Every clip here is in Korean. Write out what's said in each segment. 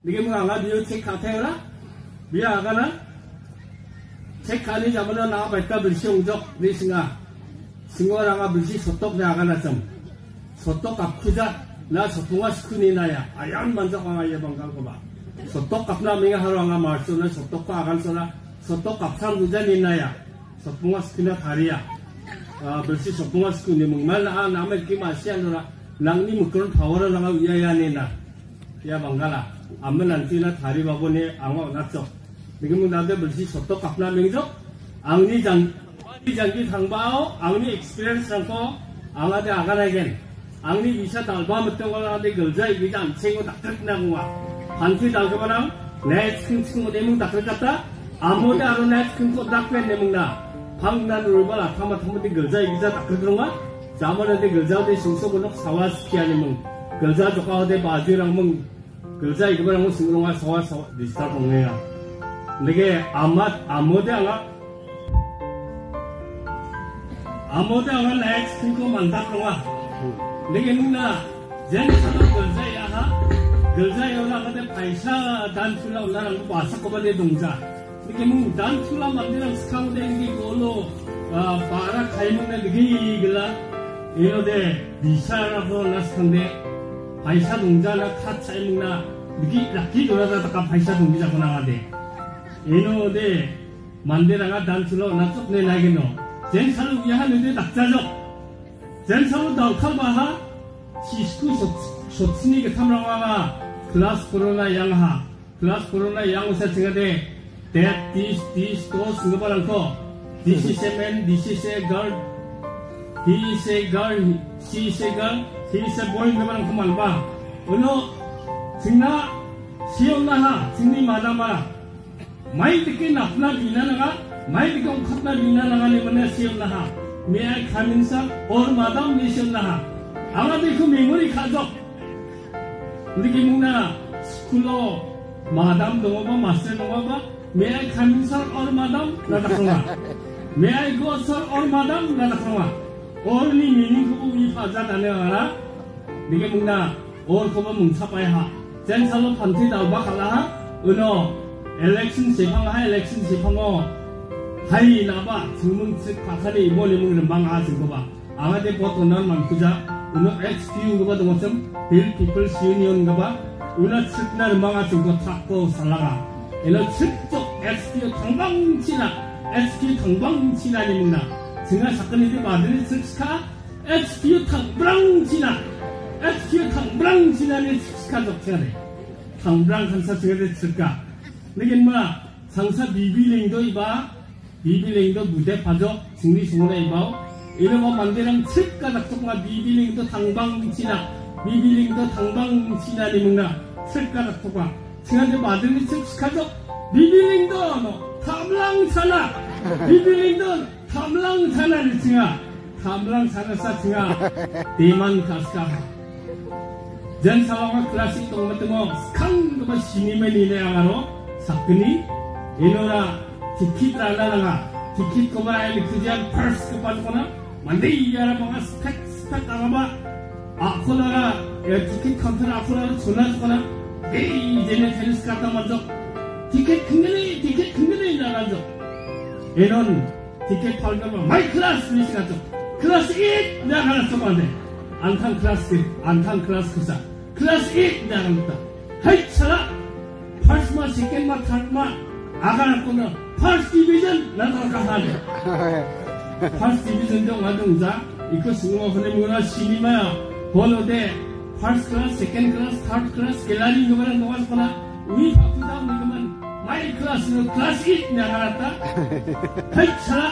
Niki menganga dia cek kata lah, biar agana cek kani zaman na baca bersih unjuk di singa orang bersih sotok dia agana sem, sotok akuja na sotunga skuni naya, ayam manjak orang ayam bangkang koba, sotok kapna menga haranga marso na sotok ko agan sola, sotok kapsang uja ni naya, sotunga skuna tharia, bersih sotunga skuni mengmal na nama kimasya nora, nangni mukron power nanga uyaya ni na, ya bangkala. Aman nanti na thari babu ni angok naco. Begini nanti bersih sotok kapna mengjo. Angni janji tangbao, angni experience rangko, angade agan again. Angni bisa talba metong kalau ada kerja bisa ancing takter kena gua. Hanti talga barang, net kengkeng demung takter kata, amode aru net kengkeng takpen demung na. Hangnan rubala kama tamu di kerja bisa takter kerunga. Zaman ada kerja di sungsung unok sawas kian demung. Kerja jokau de baju rangmung. kerja itu barang singgungan sawa di start mengenya. Lagi amode anga next kiko mantap rumah. Lagi nuna jadi satu kerja ya orang ada paisa dan sulah orang bahasa kepada dongja. Lagi nung dan sulah mandiran sekarang dengi golo para kain nuna lagi gila. Ini deh bisa rapo naskande. paisa 동자나 카차에 묵나 락기 돌아다가 paisa 동기자 고나가데 이노데 만데라가 단출로 나쪽내 나게노 젠사루 위하는데 낙자적 젠사루 덩칼바하 시스쿠 쇼츠니게 탐랑와가 클라스 코로나 양하 클라스 코로나 양우사 증가데 that this those ngbaranko this is a man this is a girl he is a girl she is a girl he is a boy ngbaranko malba ono 증나 시험나하 증니 마다마 마이 듣게 나쁘나 비나나가 마이 듣게 옹컵나 비나나가 내보내 시험나하 may I come inside or madam ni 시험나하 아마도 그 메모리 가족 우리 묵나 스쿨로 마담 동어봐 마스터 동어봐 may I come inside or madam 나다 그런가 may I go outside or madam 나다 그런가 all ni meaning 그거 이 파자 다녀가라 니게 묵나 all 그거 뭉쳐봐야 젠살로 판티 나오바 갈라하 은어 election 시팡하 election 시팡어 하이 나바 증문 측 파카리 이모리 묵는 방아 증거봐 아마데 보통난 만쿠자 은어 XPU 그거 동어점 Bill People's Union 그봐 은어 측날 방아 증거 찾고 살라가 은어 측쪽 XPU 당방치나 XPU 당방치나니 묵나 증가 사건이들 마들리 측스카 XPU 당방치나 XPU 당방치나니 측스카 적체가네 당방 상사 증가들 측가 내겐 뭐야 상사 비빌링도 이봐 비빌링도 무대 파죠 승리승원에 이봐 이런 거 만드는 측가 작동과 비빌링도 당방치나 비빌링도 당방치나니 묵나 측가 작동과 증가들 마들리 측스카죠 비빌링도 너 탐랑차나 비빌링도 탐랑차나를 증가 탐랑차나사 증가 대만 가스카 전 상황과 클래식 동물도 스칸 그거 신임의 니네야가로 사건이 이노라 티켓 알라나가 티켓 그거라에 그지한 퍼스 그 빠졌거나 만데 이야라 뭔가 스펙 알아봐 아코나가 티켓 카운터를 아코나로 전화주거나 에이 이제는 테니스 갔다 먼저 티켓 큰거네 나가죠 이런 티켓 팔면 마이 클래스 미시 가죠 클래스 1 내가 하나 써봤네 안탄 클래스 그사 클래스 1 내가 합니다 하이 차라 팔스마 세컨마 탈마 아가나코는 팔스 디비전 나타나가 하네 팔스 디비전 정 완전자 이거 승우가 보내면은 시니마야 번호대 팔스 클래스 세컨 클래스 third 클래스 갤러리 이거는 뭐가거나 우리 바쁘다 이거만 마이 클래스는 클래스 1 내가 알았다 하이 차라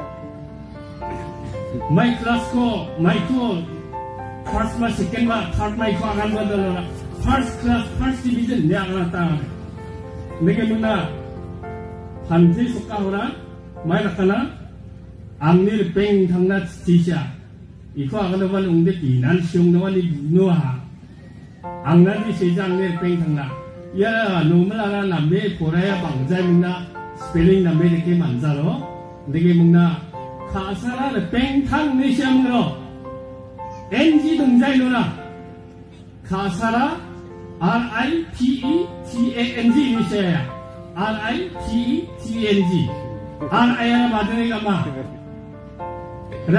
마이 클래스코 마이코 팔스마 세컨마 third 마이코 아간 건들어라 팔스 클래스 팔스 디비전 내가 알았다 내게 문나 한지 속가호라 마이라카나 앙닐 뺑 당나 지샤 이거 아가노반 웅데 비난 시용노반이 누누하 앙나디 세자 앙닐 뺑 당나 야 노물아가 남매 보라야 방자 문나 스펠링 남매 이렇게 만자로 내게 문나 카사라를 뺑탕 내시암으로 NG 동자이노나 카사라 R-I-P-E-T-A-N-G initialnya. R-I-P-E-T-A-N-G. R-I-야 맞으니까 막. 그라.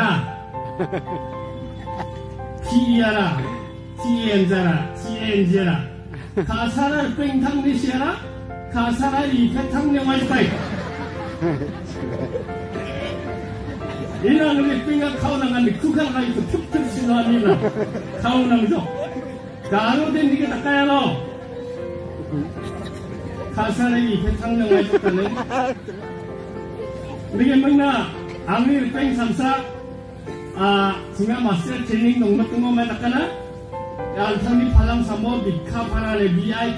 P-E-야. T-A-N-G라. T-A-N-G라. 가사를 뺑탕 리시야라. 가사를 이패탕 영화이까이. 이나는 뺑가 카오나간데 쿠카가 있고 툭툭 신호합니다. 카오나죠. 가로된 니게 닦아야로. 가사를 이패탕 영화이까네. 우리가 뭐나 아무리 뺑 삼사 지금 마스터 트레이닝 농막 뜬거만 닦아나. 알탕니 팔랑 삼보 비카 파라네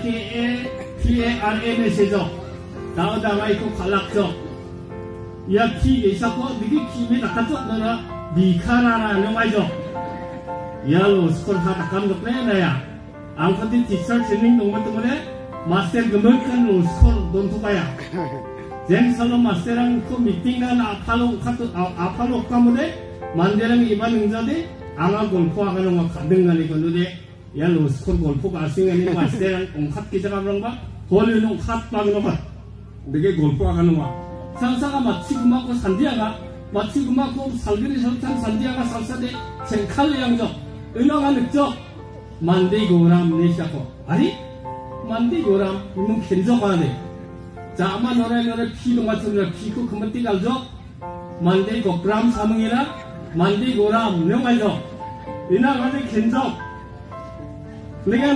BIKA 메시저 나오다가 있고 관락적 야 키 계시고 니게 키에 닦아줘 너라 비카라라는 말이죠. 야로 스콜 다 닦아놓고 내야 아무튼 디지털 트레이닝 농막 때문에 마스터 그만큼 로 스콜 논토가야 젠살로 마스터랑 그 미팅간 아팔로 까무데 만대랑 이반 응자데 앙아 골프하가는 거 가등간이 건데 야 로스콜 골프가 아싱하는 마스터랑 옹캅 기자가 그런 거 홀리는 옹캅 박는 거 내게 골프하가는 거 상사가 마치고 맞고 산디아가 마치고 맞고 살기를 설탕 산디아가 살사대 젠칼리 양적 은왕아 늑적 만데이고람 내시하고 아니 만데이고람 이놈 겐적하네 자 아마 노래 피도 맞추느라 피고 그만 띠갈죠 만데이고 그람 사명이라 만데이고람 명알죠 이나가는 겐적 내가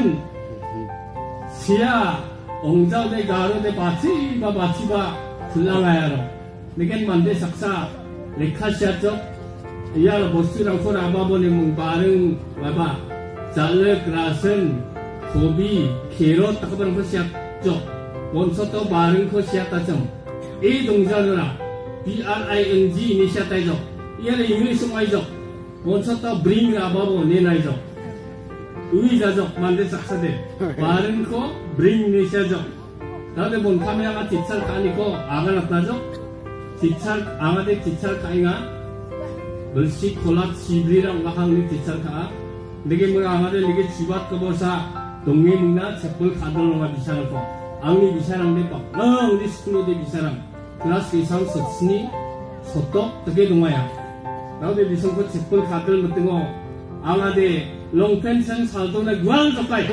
시야 옹자대 가로대 바치바 들랑아야로 내가 만데 saksa 레카시아 쪽 이야로 보스랑 콜 아바보네 뭉바릉 와봐 잘레 그라슨 고비 게로 딱바른 거 시야 쪽 원서 또 바른 거 시야 따점 이 동작으로 BRING 이니시아 따이죠 이야로 잉글리시 마이죠 원서 또 bring 아바보 내나이죠 의자적 만데 saksa대 바른 거 bring 이니시아죠 나도 본 카메라가 뒷찰 까니고 아가 났다죠 뒷찰 아가대 뒷찰 까이가 멀시 콜라 지브리랑 마항리 뒷찰 까 내게 뭐 아가대 내게 지밭 거버사 동네 묵나 제벌 가들로가 비싸놓고 앙리 비싸랑대 뻑 우리 스쿨로대 비싸랑 클래스 이상 섰으니 섰도 되게 동아야 나도 비성코 제벌 가들 같은 거 아가대 롱펜션 살도네 구할 적까이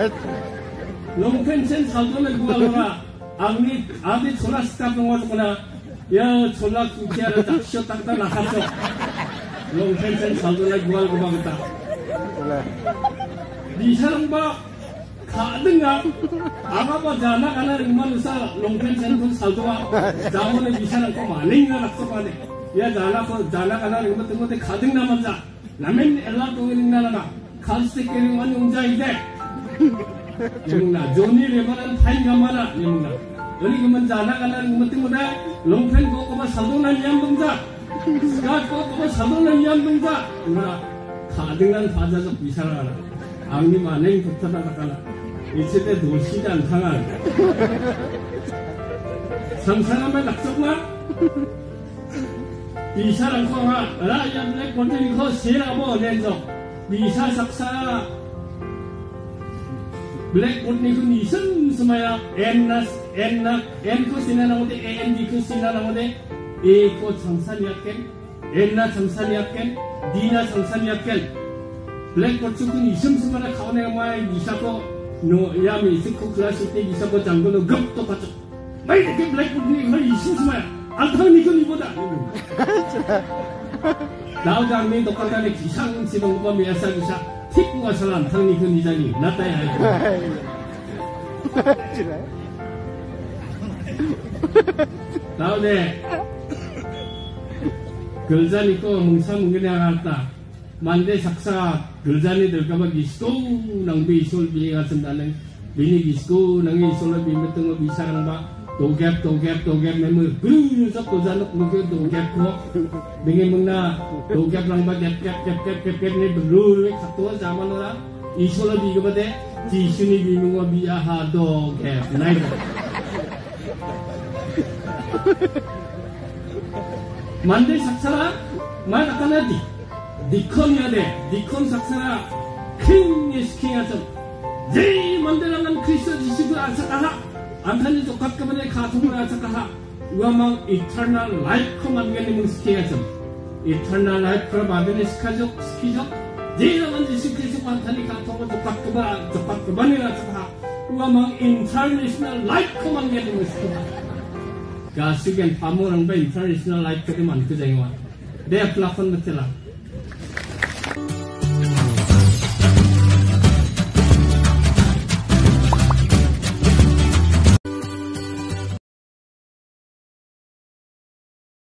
롱펜션 살도네 구할거나 앙리 아대 졸라 스탑동 와서거나 야 졸라 구티아를 딱 쉬었다가 나갔어 롱펜션 살도네 구할거 막았다 니 사람 봐 가든가 아가봐 자나 가나 이만우사 롱펜션 그 살도가 자문에 니 사람 거 많이 나락서가네 야 자나 가나 이만 뜬 건데 가든 남았자 라멘 엘라 동이는 나라가 갈색 깨링만 용자 이제 영나 조니 레바란 파인 가마나 영나 어리 그만 자나 가나 이만 뜬 건데 롱펜 거봐 살도난 양동자 스카트 거봐 살도난 양동자 영나 가든간 바자적 비사라나 앙리 만행 붙어다 가나 이체대 도시지 않다가 상상하면 낙석나 비사랑 거가 라이언 블랙 본전이 거 세라고 낸적 비사 saksa 블랙 본이 그 이선 스마야 n 그 시나나오데 and 그 시나나오데 a 그 장산이야켄 n나 장산이야켄 d나 장산이야켄 블랙 본이 그 이선 스마나 가오네가 뭐야 이사고 노 야미 이스코 클래스 때 이사고 장고는 급도 받죠 마이 그 블랙 본이 그 이선 스마야 안타는 이건 이보다 나오장미 똑같다네 기상지동과 미야사기사 틱과 살란 탕니 그 니장이 나타야 나오네 글자니 거 뭉사뭉근에 나갔다 만대 saksa 글자니 들까봐 기스고 낭비 이솔 비에 같은다는 미니 기스고 낭이 이솔로 비met던 거 비사랑바 도갭 매물 그르서 도자는 그게 도갭고 dengan mengna dogyap lang ba gap ni berlu satu zaman ora iso lebih kepada di sini bingung biya ha dogyap naik mande saksara mana kanadi dikon ya de dikon saksara king is king atom Jai mandarangan Krishna jisiku asakaha. Antani jokat kepada kathung asakaha. Uamang eternal life komanggani mungskiyajam. Eternal life kerabadani skajok skijok. Jai naman jisiku Krishna antani kathung jokat kebani asakaha. Uamang international life komanggani mungskiyajam. Gasigan pamu orang ba international life kedeman kejengwa. Dia pelakon betelah.